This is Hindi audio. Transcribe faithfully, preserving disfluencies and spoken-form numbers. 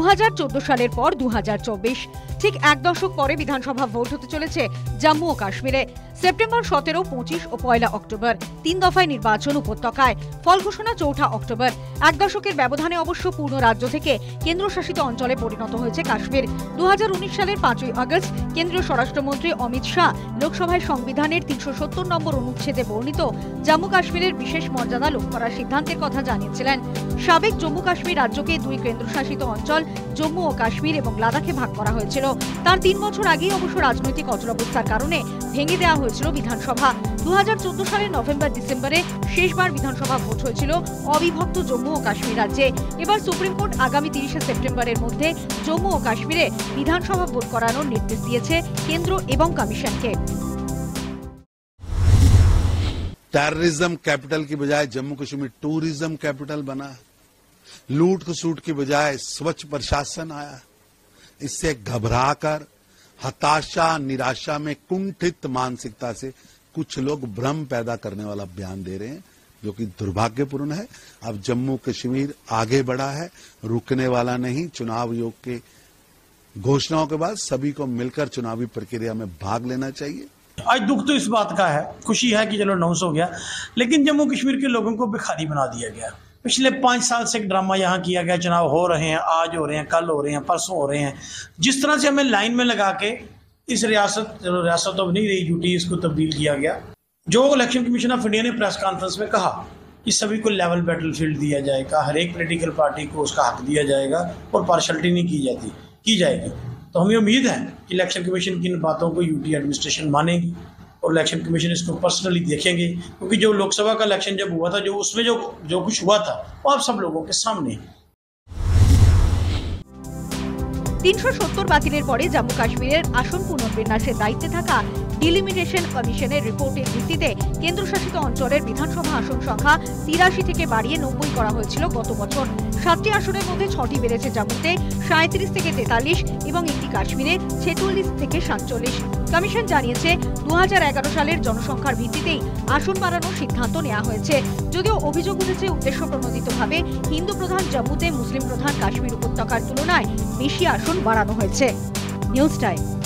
হাজার চোদ্দ সালের পর দু হাজার চব্বিশ ঠিক এক দশক পরে বিধানসভা ভোট হতে চলেছে জম্মু ও কাশ্মীরে। সেপ্টেম্বর সতেরো, পঁচিশ ও পয়লা অক্টোবর তিন দফায় নির্বাচন উপত্যকায়। ফল ঘোষণা চৌঠা অক্টোবর। এক দশকের ব্যবধানে অবশ্য পূর্ণ রাজ্য থেকে কেন্দ্রশাসিত অঞ্চলে পরিণত হয়েছে কাশ্মীর। দু হাজার উনিশ সালের পাঁচই আগস্ট কেন্দ্রীয় স্বরাষ্ট্রমন্ত্রী অমিত শাহ লোকসভায় সংবিধানের তিনশো সত্তর নম্বর অনুচ্ছেদে বর্ণিত জম্মু কাশ্মীরের বিশেষ মর্যাদা লোপ করার সিদ্ধান্তের কথা জানিয়েছিলেন। সাবেক জম্মু কাশ্মীর রাজ্যকে দুই কেন্দ্রশাসিত অঞ্চল জম্মু ও কাশ্মীর এবং লাদাখে ভাগ করা হয়েছিল। তার তিন বছর আগেই অবশ্য রাজনৈতিক অচলাবস্থার কারণে ভেঙে দেওয়া হয়েছিল বিধানসভা। দু হাজার চোদ্দ সালের নভেম্বর ডিসেম্বরে শেষবার বিধানসভা ভোট হয়েছিল অবিভক্ত জম্মু ও কাশ্মীর রাজ্যে। এবার সুপ্রিম কোর্ট আগামী তিরিশে সেপ্টেম্বরের মধ্যে জম্মু ও কাশ্মীরে বিধানসভা ভোট করানোর নির্দেশ দিয়েছে কেন্দ্র এবং কমিশনকে। टेररिज्म कैपिटल की बजाय जम्मू कश्मीर टूरिज्म कैपिटल बना, लूट खसूट की बजाय स्वच्छ प्रशासन आया। इससे घबराकर हताशा निराशा में कुंठित मानसिकता से कुछ लोग भ्रम पैदा करने वाला बयान दे रहे हैं, जो कि दुर्भाग्यपूर्ण है। अब जम्मू कश्मीर आगे बढ़ा है, रुकने वाला नहीं। चुनाव आयोग के घोषणाओं के बाद सभी को मिलकर चुनावी प्रक्रिया में भाग लेना चाहिए। आज दुख तो इस बात का है, खुशी है कि चलो अनाउंस हो गया, लेकिन जम्मू कश्मीर के लोगों को भिखारी बना दिया गया। पिछले पाँच साल से एक ड्रामा यहाँ किया गया, चुनाव हो रहे हैं, आज हो रहे हैं, कल हो रहे हैं, परसों हो रहे हैं। जिस तरह से हमें लाइन में लगा के इस रियासत चलो रियासत तो नहीं रही यूटी, इसको तब्दील किया गया। जो इलेक्शन कमीशन ऑफ इंडिया ने प्रेस कॉन्फ्रेंस में कहा कि सभी को लेवल बैटलफील्ड दिया जाएगा, हर एक पोलिटिकल पार्टी को उसका हक दिया जाएगा और पार्शलिटी नहीं की जाती की जाएगी। तो हमें उम्मीद है कि इलेक्शन कमीशन की इन बातों को यूटी एडमिनिस्ट्रेशन मानेगी और इलेक्शन कमीशन इसको पर्सनली देखेंगे, क्योंकि जो लोकसभा का इलेक्शन जब हुआ था, जो उसमें जो जो कुछ हुआ था वो आप सब लोगों के सामने। তিনশো সত্তর বাতিলের পরে জম্মু কাশ্মীরের আসন পুনর্বিন্যাসের দায়িত্বে থাকা ডিলিমিটেশন কমিশনের রিপোর্টের ভিত্তিতে কেন্দ্রশাসিত অঞ্চলের বিধানসভা আসন সংখ্যা তিরাশি থেকে বাড়িয়ে নব্বই করা হয়েছিল গত বছর। সাতটি আসনের মধ্যে ছটি বেড়েছে জম্মুতে, সাঁত্রিশ থেকে তেতাল্লিশ এবং একটি কাশ্মীরে ছেচল্লিশ থেকে সাতচল্লিশ। কমিশন জানিয়েছে দু হাজার এগারো সালের জনসংখ্যার ভিত্তিতেই আসন বাড়ানোর সিদ্ধান্ত নেওয়া হয়েছে। যদিও অভিযোগ উঠেছে উদ্দেশ্য প্রণোদিতভাবে হিন্দু প্রধান জম্মুতে মুসলিম প্রধান কাশ্মীর উপত্যকার তুলনায় বেশি আসন বাড়ানো হয়েছে। News time.